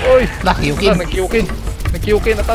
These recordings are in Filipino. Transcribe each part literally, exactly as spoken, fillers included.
Uy! Lah, Kyukin. Nag-Kyukin. Nag-Kyukin attack.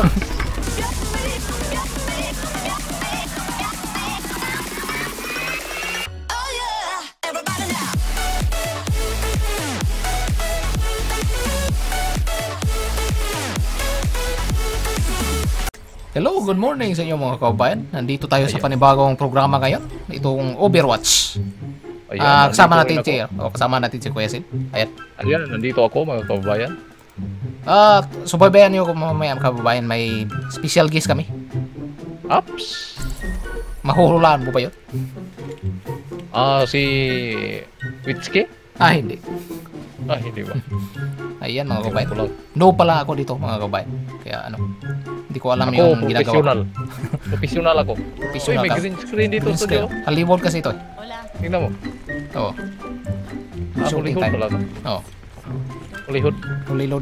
Hello, good morning sa inyo mga kabayan. Nandito tayo sa panibagong programa ngayon. Itong Overwatch. Ayan, Ah, kasama nandito natin rin si o kasama natin si Kuya Sid. Ayan. Ayan, nandito ako mga kababayan. Ah, subaybayan niyo kung mamaya mga kababayan, may special guest kami. Ups! Mahuhulaan mo ba 'yon? Ah, si... Witsuki? Ah, hindi. Ah, hindi ba? Ayan mga kababayan. Ito lang. No pala ako dito mga kababayan. Kaya ano, hindi ko alam Ako, yung ginagawa. professional. Professional ako. Professional Uy, may ka? green screen dito Green sa screen. studio. Hollywood kasi ito eh. Tingnan mo. Oo. Ah, Shooting Hollywood time. pala ito. Oo. Hollywood. Hollywood.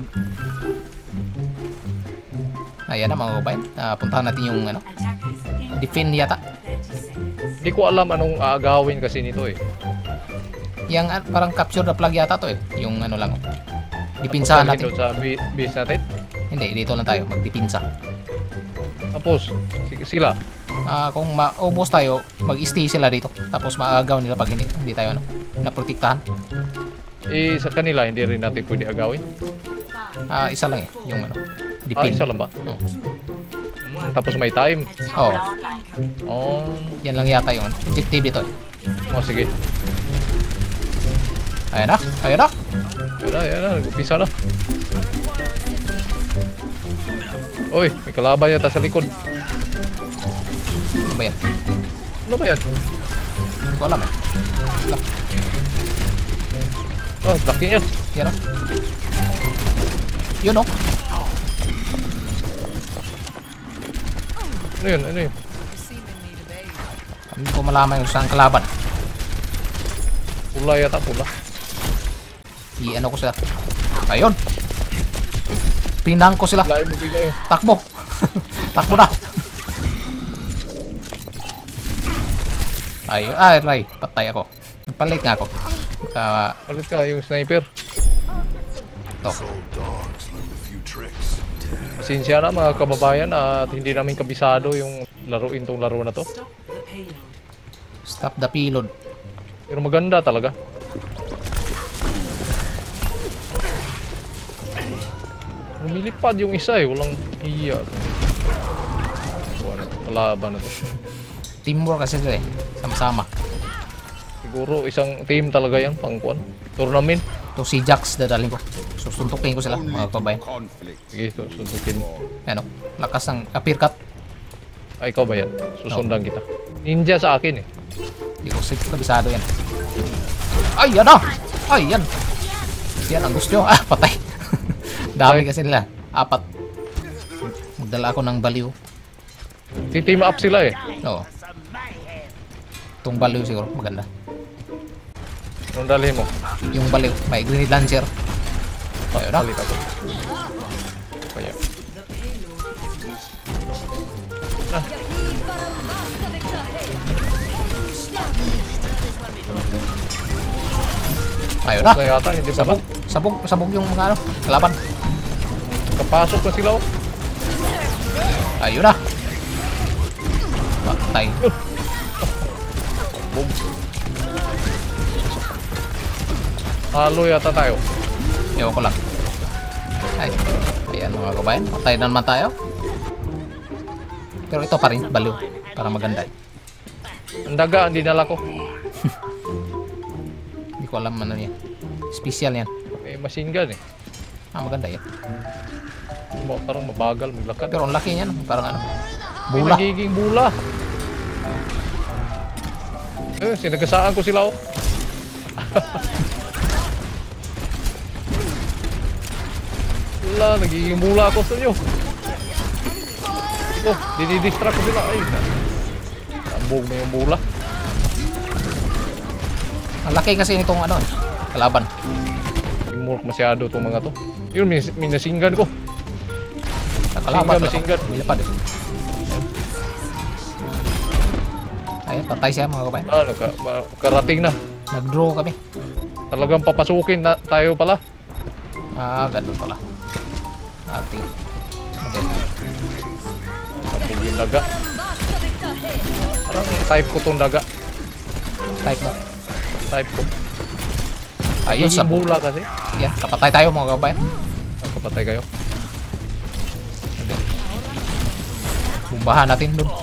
Ayan na mga kababayan. Ah, puntahan natin yung ano, defend yata. Hindi ko alam anong aagawin kasi nito eh. Yang ah, parang capture the flag yata to eh. Yung ano lang. Dipinsahan natin. Dito sa bi- base natin. Hindi, dito lang tayo magdipinsa. Tapos, si- sila. Ah, kung maubos tayo, mag-stay sila dito. Tapos maagaw nila pag hindi, hindi tayo ano, naprotektahan. Eh, sa kanila, hindi rin natin pwede agawin. Ah, isa lang eh, yung ano, Ah, dipin. isa lang ba? Oo. Hmm, tapos may time. Oh, Oh, yan lang yata yung ano, objective dito eh. oh sige. Ayan na, ayan na. Yan na, yan na. Nag-upisa na. Uy, may kalaban yata sa likod. Ano ba yan? Ano ba yan? Hindi ko alam eh. Wala. Oh, laki niya. Yan o. Yun o. Ano yun? Ano yun? Hindi ko malaman yung saan kalaban. Pula yata, pula. I-ano ko sila. Ayun. Pinang ko sila. Lain mo bigay. Takbo. Takbo na. Ay, ay, Ray. Patay ako. Palit nga ako. Uh, Palit ka yung sniper. to. Pasensya na mga kababayan at hindi namin kabisado yung laruin tong laro na to. Stop the payload. Pero maganda talaga. Lumilipad yung isa eh. Walang hiya. Wala. Kalaban na to. Teamwork kasi sila eh. Sama-sama. Siguro isang team talaga yan. Pangkuan. Tournament. To si Jax dadalhin ko. Susuntukin ko sila mga kabayan. Sige, so, suntukin mo. Ano? Lakas ng uppercut. Ay, ikaw ba yan? Susundan kita. Ninja sa akin eh. Hindi ko sig kabisado yan. Ay, yan ah! Ay, yan! Yan ang gusto nyo. Ah, patay. Dami kasi nila. Apat. Magdala ako ng baliw. Ti-team up sila eh. Oo. Itong baliw siguro. Maganda. Anong dalhin mo? Yung baliw. May grenade launcher. Ayun na. Palit ako. Kaya. Ah. Ayun na. Kaya yata, hindi pa ba? Sabog. Sabog. Sabog yung mga ano. Kalaban. Kapasok na sila oh. Ayun na. Patay. Boom. Halo yata tayo. Ewan ko lang. Ay. Ayan mga kabayan. Patay na naman tayo. Pero ito pa rin. Baliw. Para maganda. Ang daga, hindi nala ko. Hindi ko alam ano yan. Special yan. May machine gun eh. Ah, maganda yan. Ma- Parang mabagal maglakad. Pero ang laki niyan. Parang ano. May Bula. nagiging bula. Eh, sinagasaan ko sila oh. Wala, nagiging bula ako sa inyo. Oh, dinidistract ko sila. Ay, tambog na yung bula. Ang laki kasi nitong ano. Kalaban. Teamwork masyado itong mga to. Yun, min minasinggan ko. Sa kalaban. Masinggan, masinggan. Milipad eh. Ayun, patay siya mga kabayan. Ah, nagka, ma- karating na. Nag-draw kami. Talagang papasukin na tayo pala. Ah, ganun pala. Ating. Okay. Sabog yung daga. Parang type ko tong daga. Type mo. Type ko. Ayun, Yung sabog. bula kasi. Yan, kapatay tayo mga kabayan. Kapatay kayo. Okay. Bumbahan natin dun.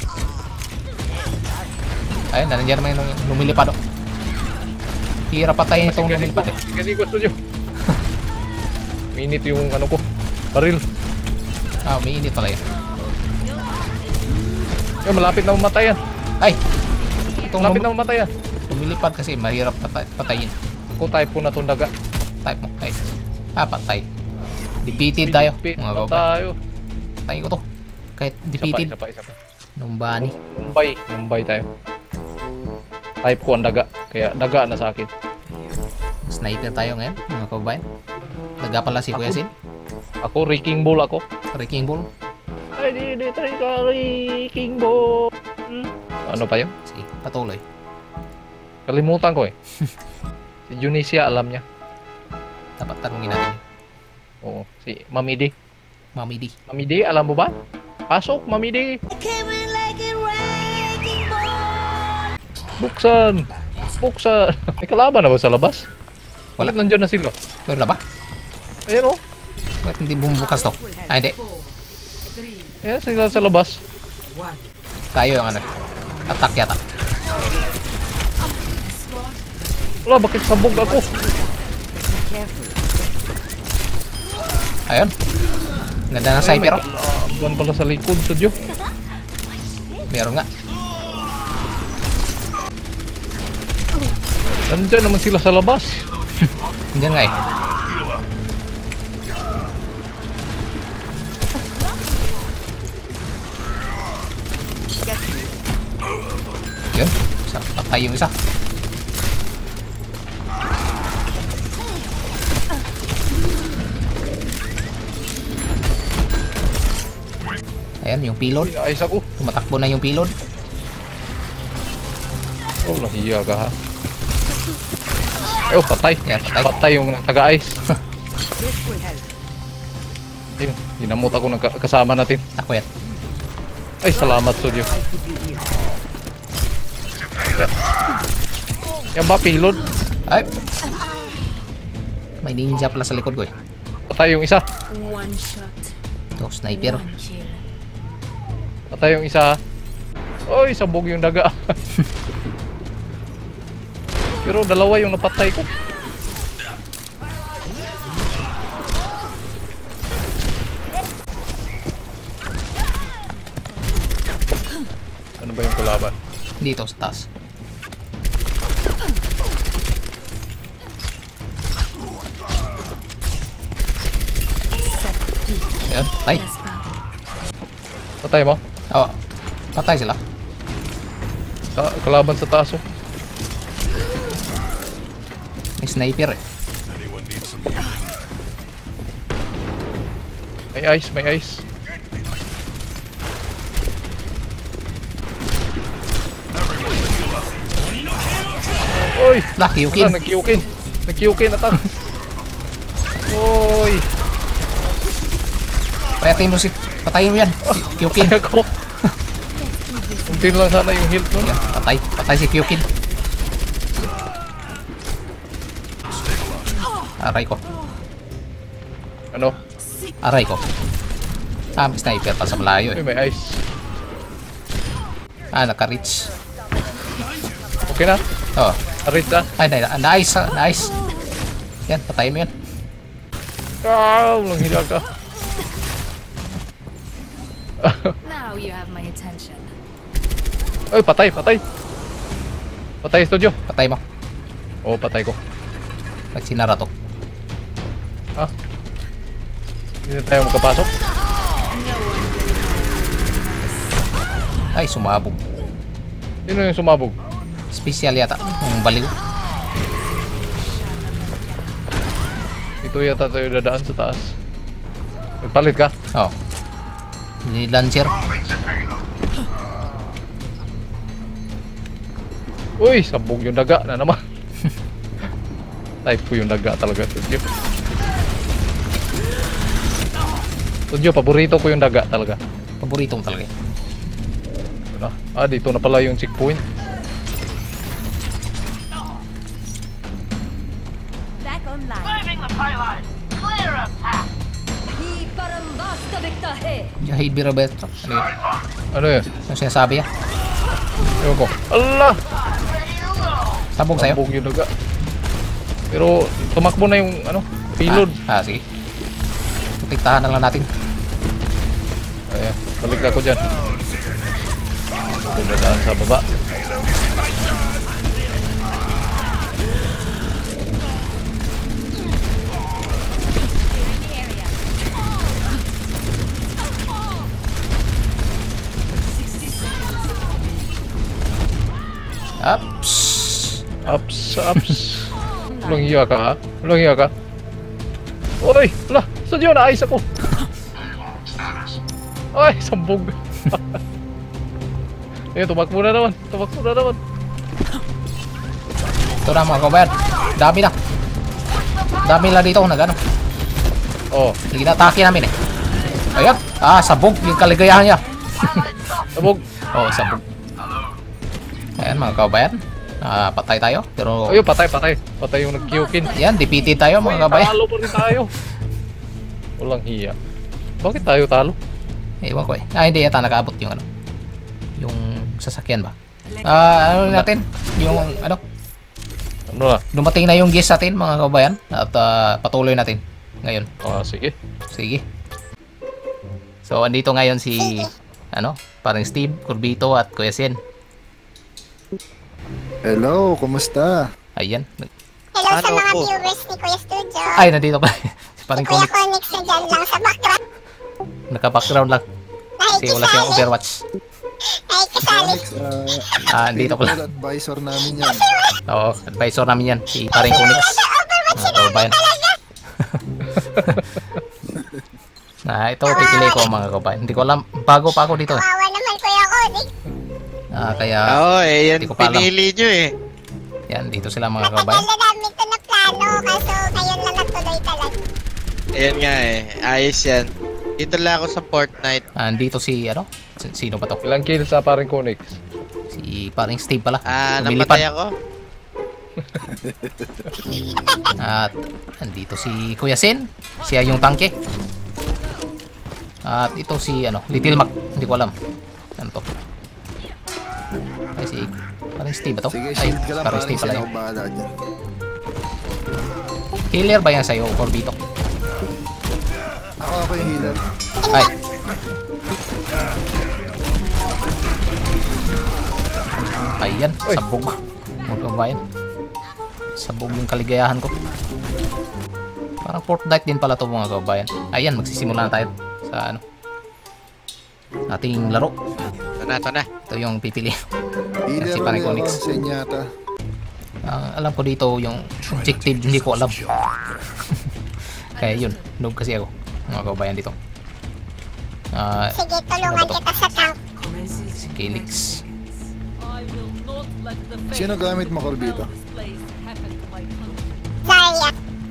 Ayun, nandiyan naman yung lumilipad. Oh. Hirap patayin itong lumilipad eh. Kasi gusto nyo. Minit yung ano ko. Baril. Ah, may init pala yun. Yung malapit na mamatayan. Ay! Itong Malapit lum- na mamatayan. lumilipad kasi mahirap patay- patayin. Ako type ko na tong daga. Type mo. Ay. Ah, patay. Defeated tayo. Pit Mga na kabayan. tayo. Patayin ko to. Kahit Isa pa, defeated. isa pa, isa pa. Nung bani. Mumbai. Mumbai tayo. Type ko ang daga. Kaya daga na sa akin. Sniper tayo ngayon, mga kabayan. Daga pala si Kuya Ako? Sin. Ako, Wrecking Ball ako. Wrecking Ball. Ay, di, di, tayo ka, Wrecking Ball. Ano pa yun? Sige, patuloy. Kalimutan ko eh. Si Junisia alam niya. Dapat tanungin natin. Oo. Si Mami D. Mami D. Mami D, alam mo ba? Pasok, Mami D. Buksan. Buksan. May kalaban na ba sa labas? Wala. Bakit nandyan na sila? Meron na ba? Ayan o. Bakit hindi bumubukas to? Ah, hindi. Ayan sila sa labas. Tayo yung ano. Attack yata. Wala, bakit sabog ako? Ayun. Ganda ng sniper. Oh. Buwan pala sa likod, Sudyo. Meron nga. Nandyan naman sila sa labas. Diyan nga eh. Yun. Isa, patay yung isa. Ayan, yung payload. Ay, ayos ako. Tumatakbo na yung payload. Oh, nahiya ka ha. Ay, oh, patay. Yan, patay. Patay yung taga-ice. Ayun, ginamot ako ng ka- kasama natin. Ako yan. Ay, salamat, Sudyo. Yan. Yan ba, payload? Ay! May ninja pala sa likod ko eh. Patay yung isa. One shot, Ito, sniper. one kill. Patay yung isa. Oy, sabog yung daga. Pero dalawa yung napatay ko. Ano ba yung kalaban? Dito sa taas. Ayan, patay. Last battle. Patay mo? Oo. Patay sila. Sa, kalaban sa taas oh. May sniper eh. May ice, may ice. Oy! Lah, kiyukin. Ano, nag-kiyukin. Nag-kiyukin atak. Oy! Patayin mo si... Patayin mo yan. Si Kiyukin. Patay ako. Kunti lang sana yung health nun. Yan, patay. Patay si Kiyukin. Aray ko. Ano? Aray ko. Ah, may sniper pa sa malayo Uy, eh. may ice. Ah, naka-reach. Okay na? Oo. Arit na? Ay, na- nice. ah, Nice. Yan, patayin mo yan. Ah, walang hila ka. Now you have my attention. Ay, patay, patay. Patay, studio. Patay mo. Oo, patay ko. Pag sinara to. Ha? Hindi na tayo magkapasok. Ay, sumabog. Sino yung sumabog? Special yata. Yung baliw. Ito yata tayo dadaan sa taas. Nagpalit ka? Oo. Ni Lancer. Uy, sabog yung daga na naman. Type ko yung daga talaga. Studio. Tudyo, paborito ko yung daga talaga. Paborito mo talaga. eh. Ito na. Ah, dito na pala yung checkpoint. Back online. Moving the pylon. Clear a path. He parambasta victahe. Yung heavy robot. Ano yun? Ano yun? Yung sinasabi yan? Ewan ko. Allah! Sabog sa'yo? Sabog yung daga. Pero tumakbo na yung ano, payload. Ah, ah, sige. Tiktahan na lang natin. Ayan, balik ako dyan. Dadaan sa baba. Ups. Ups, ups. Walang hiya ka ha? Walang hiya ka? Oy! Wala! Saan yun? Naayos ako! Ay! Sambog! Ayun, tumakbo na naman! Tumakbo na naman! Ito na mga kabayan. Dami na. Dami na dito kung nagano. Oh, Ginatake namin eh. Ayan. Ah, sabog. Yung kaligayahan niya. sabog! Oo, oh, sabog. Ayan mga kabayan. Ah, patay tayo. Pero, Ayun, patay, patay! Patay yung nag-kiyukin! yan, defeated tayo mga kabayan. Talo pa rin tayo! Walang hiya. Bakit tayo talo? Ewan ko eh. Ah, hindi yata nakaabot yung ano. Yung sasakyan ba? Ah, ano natin? Yung ano? Ano na? Dumating na yung guest natin mga kabayan. At ah, patuloy natin ngayon. Ah, sige. Sige. So, andito ngayon si ano, parang Steve, Corbito at Kuya Sen. Hello, kumusta? Ayan. Hello sa Ano mga po? viewers ni Kuya Studio. Ay, nandito pa. si parang Kuya Comics. Conix na dyan lang sa background. Naka-background lang. Kasi wala siyang Nakikisali. Overwatch. Nakikisali. Alex, uh, Ah, andito pala. favorite advisor namin yan. Oo, advisor namin yan. Si parang Comics. Mga kabayan. Ah, ito pipili ko mga kabayan. Hindi ko alam. Bago pa ako dito. eh. Kawawa naman Kuya Conix. Ah, kaya Oo, eh, yan Hindi ko pa alam. pinili nyo eh. yan, dito sila mga Matagal kabayan. na namin ito na plano. Kaso ngayon lang natuloy talaga. Ayan nga eh, ayos yan. Dito lang ako sa Fortnite. Ah, dito si ano? S- Sino ba to? Ilang kills sa paring Conix? Si parang Steve pala. Ah, Lumilipad. namatay ako. At andito si Kuya Sen. Siya yung tangke. At ito si ano, Little Mac. Hindi ko alam. Ano to? Ay si parang Steve ba to? Sige, Ay, shield ka lang, parang parang Steve pala sila yun. ako bahala dyan. Healer ba yan sa'yo, Corbito? Ako ako yung healer. Ay. Ayan, Uy. sabog. Mga kabayan. Sabog yung kaligayahan ko. Parang Fortnite din pala to mga kabayan. Ayan, magsisimula na tayo sa ano ating laro. Ito na, ito na. Ito yung pipili. Healer Si Parang ulit ako, Conix. Senyata. Ang alam ko dito yung objective, hindi ko alam. Kaya yun, noob kasi ako. Mga kabayan dito. Ah, Sige, tulungan kita sa tank. si Kelix. Sino gamit mo, Corbito? Zarya.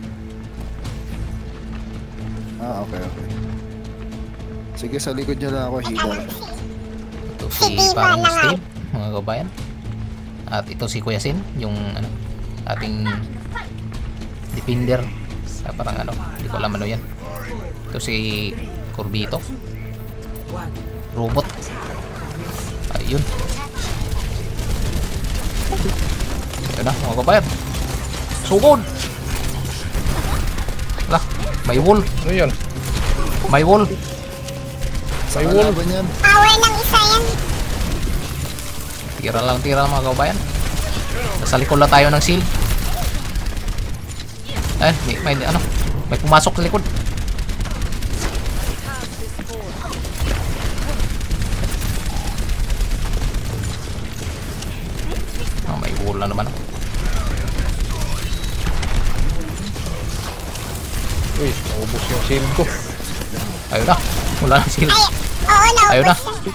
Ah, okay, okay. Sige, sa likod niya lang ako, healer. Ito si parang Steve, mga kabayan. At ito si Kuya Sin, yung ano, ating defender sa parang ano, hindi ko alam ano yan. Ito si Corbito. Robot. Ayun. Ito na, mga kabayan. Sugod! Lah, may wall. Ano yan? May wall. Sa May wall. kalaban yan. Power ng isa yan. Tira lang tira mga kabayan. Nasa likod lang tayo ng shield. Eh, may, may ano, may pumasok sa likod. Oh, may wall na naman. Uy, naubos yung shield ko. Ayun na, wala na shield. Ay, oo, naubos Ayun na. siya.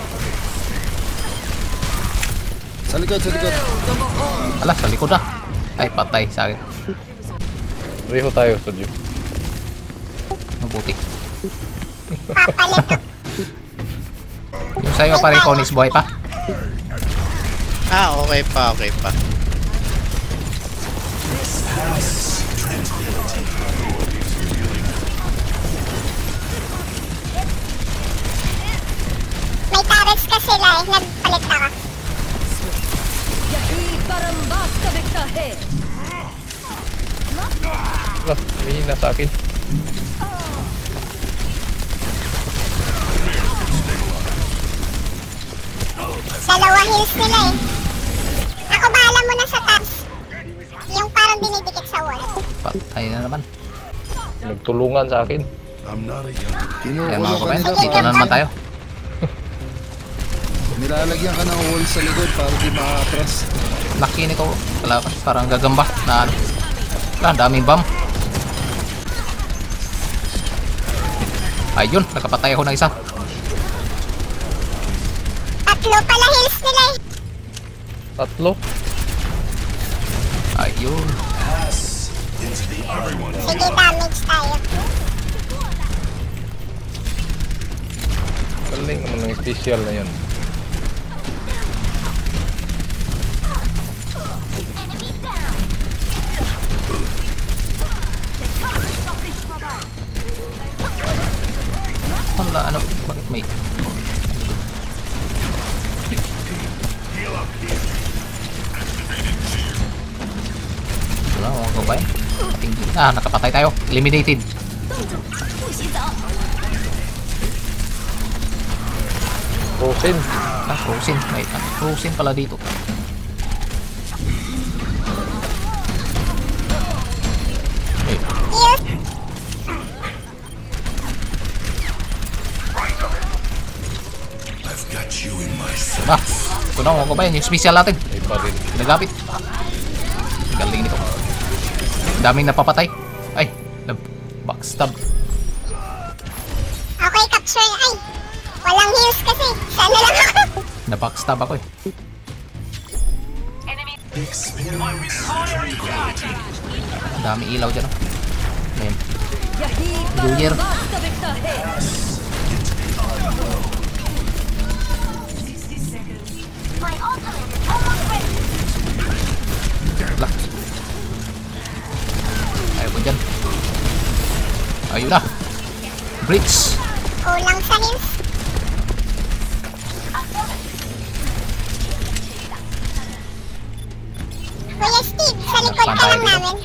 Sa likod, sa likod. Ala, sa likod na. Ay, patay sa akin. Reho tayo, Sodyo. Mabuti. Papalit na. Yung sa'yo pare Conis, buhay pa. Ah, okay pa, okay pa. May turrets ka sila eh. Nagpalit na ka. यही परम वास्तविकता है Lah, mahina sa akin. Dalawa heals nila eh. Ako bahala mo na sa taps. Yung parang dinidikit sa wall. Patay na naman. Nagtulungan sa akin. Kinukulong Ayan mga ka kabayan, nila. dito na naman tayo. Nilalagyan ka ng wall sa likod para di makatras. Laki nito. Wala, parang gagamba na ano. Ah, daming bomb. Ayun, nakapatay ako ng isa. Tatlo pala heals nila eh. Tatlo. Ayun. Sige, damage tayo. Galing naman ng special na yun. Wala, ano, bakit may... Wala, mga kabayan. Ating- Ah, nakapatay tayo. Eliminated. Frozen. Ah, frozen. Wait, ah, frozen pala dito. Wait, Heals. ah, ito na mga kabayan. Yung special natin. Ay pa rin. Nagapit. Galing nito. Daming napapatay. Ay, nag-backstab. Okay, capture. Ay, walang heals kasi. Sana lang ako. Na-backstab ako eh. Dami ilaw dyan oh. Ngayon. यही Junior. परम वास्तविकता है Lah. Ayaw ko dyan. Ayun na. Bridge. Kulang sa heals. Kuya Steve, sa likod ka lang namin.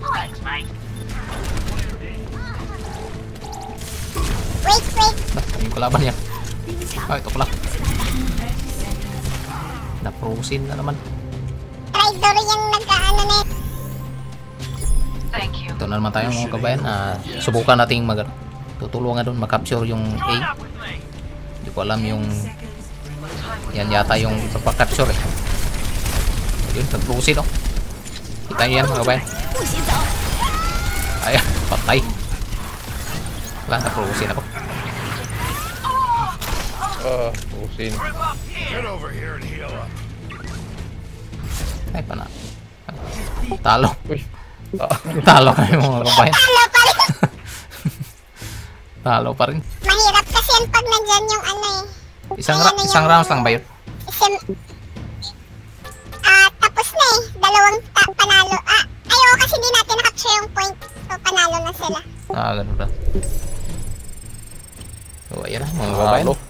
Wait, wait. Nah, yung kalaban niya. Ah, ito pala. Na-frozen na naman. Traitor yung nag-ano na yun. Ito na naman tayo mga kabayan. Ah, subukan nating mag tutulungan doon makapture yung A. Hindi ko alam yung yan yata yung pagka-capture eh. Yun, nag-frozen oh. Kita niyo yan mga kabayan. Ayan, patay. Wala, na-frozen ako. Ah, frozen. Ay, pana. Talo. Uy. Ah, Talo kami mga kabayan. Talo pa rin. Talo pa rin. Mahirap kasi yan pag nandyan yung ano eh. Isang, ra isang rounds lang ba yun? Isim... Ah, tapos na eh. Dalawang ta- panalo. Ah, ayaw kasi di natin na-capture yung point. So, panalo na sila. Ah, ganun ba? So, ayan na mga kabayan. Talo.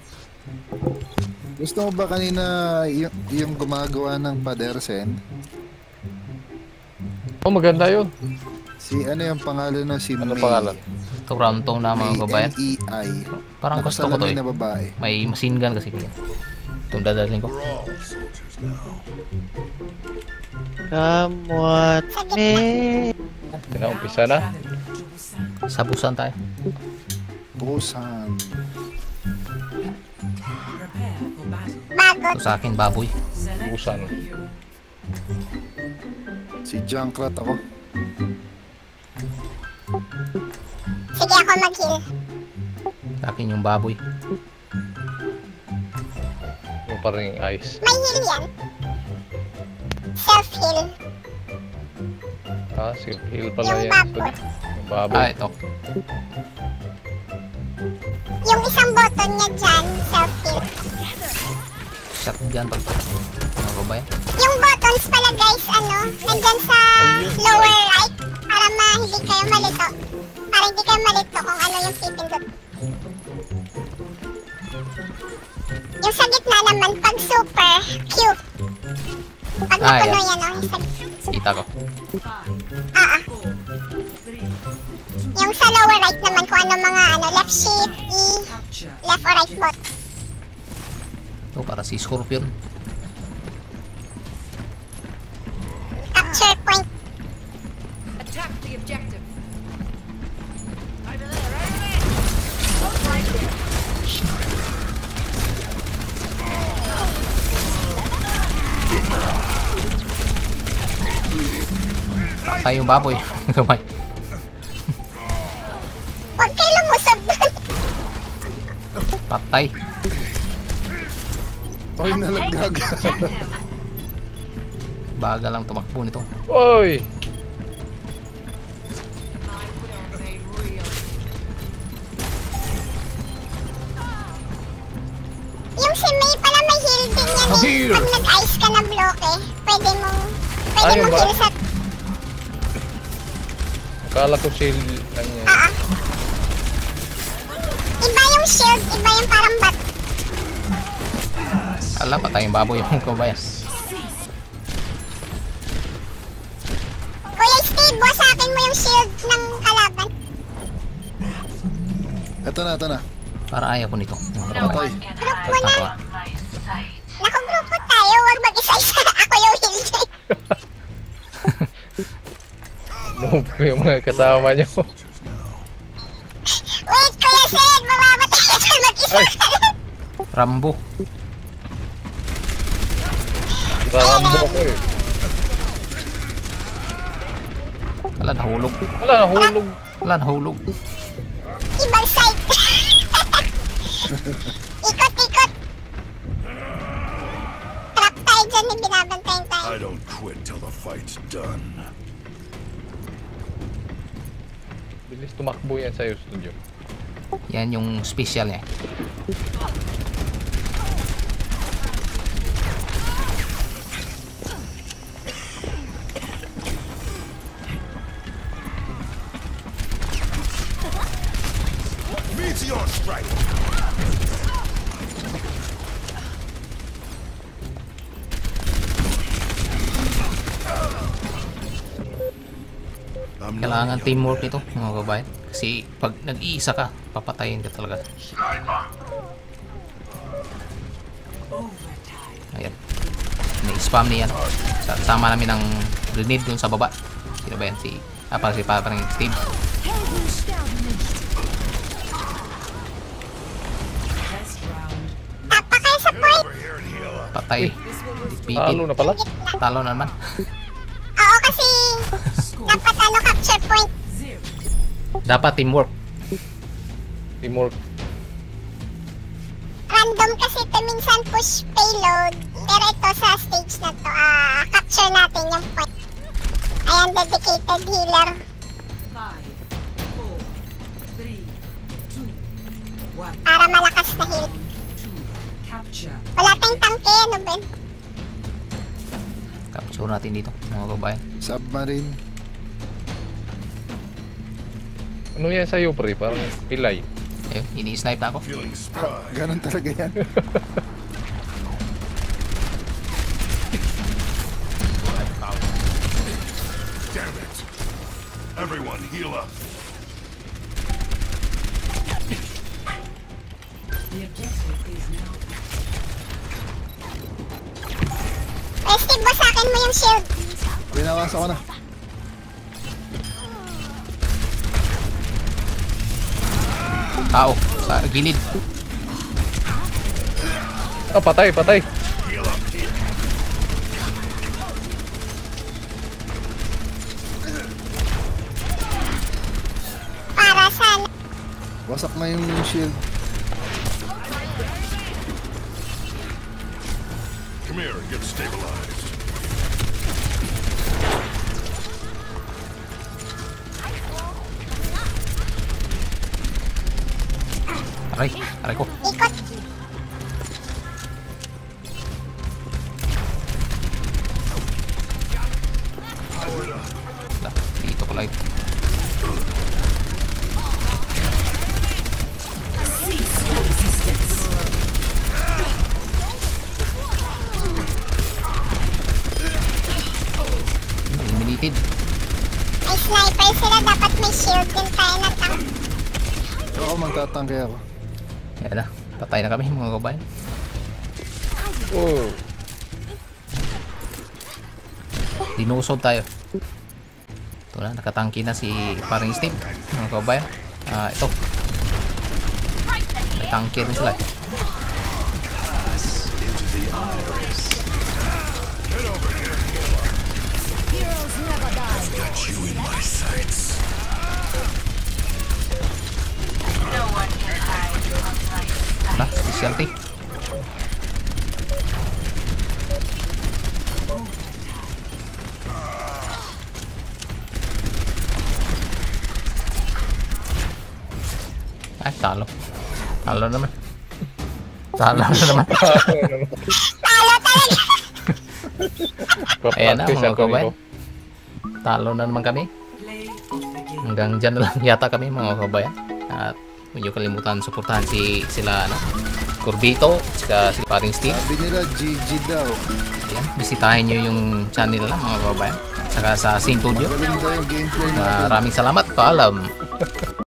Gusto mo ba kanina yung, yung gumagawa ng pader sen? Oh, maganda yun. Si ano yung pangalan na si Ano May? pangalan? Ito round two na mga kabayan. M E I. Parang gusto ko to eh. Na babae. May machine gun kasi ko. Itong dadalhin ko. Come what me. Tinaumpisa na. Sabusan tayo. Busan. Bagot. Ito sa akin baboy. Busan. Si Junkrat ako. Sige ako mag-heal. Sa akin yung baboy. Yung parang ice. May heal yan. Self-heal. Ah, si heal pala Yung yan. baboy. Yung baboy. Ah, ito. Yung isang button niya dyan, self-heal. Shotgun pag mga kabayan. Yung buttons pala guys, ano, nandyan sa lower right. Para ma hindi kayo malito. Para hindi kayo malito kung ano yung pipindot. Yung sa gitna naman, pag super, Q. Pag Ah, napuno yeah. yan, oh, yung sa gitna. Kita ko. Ah, ah. Yung sa lower right naman, kung ano mga ano, left shift, E, left or right bot. Ito para si Scorpion. Capture point. Attack the objective. Patay yung baboy. Kamay. Huwag kayo lumusog doon. Patay. Oy, nalaglag. Baga lang tumakbo nito. Oy! Yung si May pala may heal din yan Oh, eh. heal. Pag nag-ice ka na bloke, pwede mong, pwede Ayun mong ba? heal sa, Akala ko shield lang yan. ah ah. Iba yung shield, iba yung parang bat. Ala, patay yung baboy yung kabayan. Kuya Steve, wasakin mo yung shield ng kalaban. Ito na, ito na. Para ayaw ko nito. Mga kabayan. Patay. Group mo na. Ako. Nakagrupo tayo, huwag mag-isa-isa. Ako yung heal dyan. Move ko yung mga kasama nyo. Wait, Kuya Sid, mamamatay ka dyan mag-isa Ay. ka lang. Rambo. Rarambo ko eh. Ala, nahulog. Wala, nahulog. Ala, nahulog. Ibang side. Ikot-ikot. Trap tayo dyan, eh, binabantayan tayo. I don't quit till the fight's done. Bilis tumakbo yan sa'yo, studio. Yan yung special niya. Meteor strike! I'm not Kailangan teamwork ito, mga kabayan. Kasi pag nag-iisa ka, papatayin ka talaga. Ayan. Ni-spam niya. Sa sama namin ng grenade dun sa baba. Sino ba yan? Si... Ah, parang si parang Steve. Tapa kayo sa point. over here and heal up. Patay. Defeated. Talo na pala. Talo na naman. Oo, kasi dapat ano, capture point. Dapat teamwork. Teamwork. Random kasi ito minsan push payload. Pero ito sa stage na to, ah, capture natin yung point. Ayan, dedicated healer. Para malakas na heal. Wala tayong tangke, ano ba? Capture natin dito, mga kabayan. Submarine. Ano yan sa'yo, pre? Parang pilay. Ayun, ini-snipe na ako. Feeling spry. Ganon talaga yan. Damn it. Everyone heal up. Eh, Steve, basakin mo yung shield. Binawasan ko na. Tao, sa gilid. Ah, patay, patay. Heal up here. Para sana. Wasak na yung shield. Come here and get stabilized. Aray, aray ko. Ikot. Wala, dito ko lang. Eliminated. May sniper sila. Dapat may shield din tayo na tank. Ako magtatangke ako. Yan na, patay na kami mga kabayan. Oh. Dinusog tayo. Ito na, nakatangki na si paring Steve mga kabayan. Ah, ito. May tangki rin sila. Got you in my sights. Nah, specialty. Ay, talo. Talo naman. Talo na naman. Talo talaga. Ayan na Papractice mga ako kabayan. nito. Talo na naman kami. Hanggang dyan na lang yata kami mga kabayan. At huwag niyo kalimutan suportahan si sila ano, Corbito, saka si paring Steve. Sabi nila G G daw. Ayan, bisitahin nyo yung channel nila mga kabayan. Saka sa Sync Studio. Galing daw yung gameplay natin. Maraming salamat. Paalam.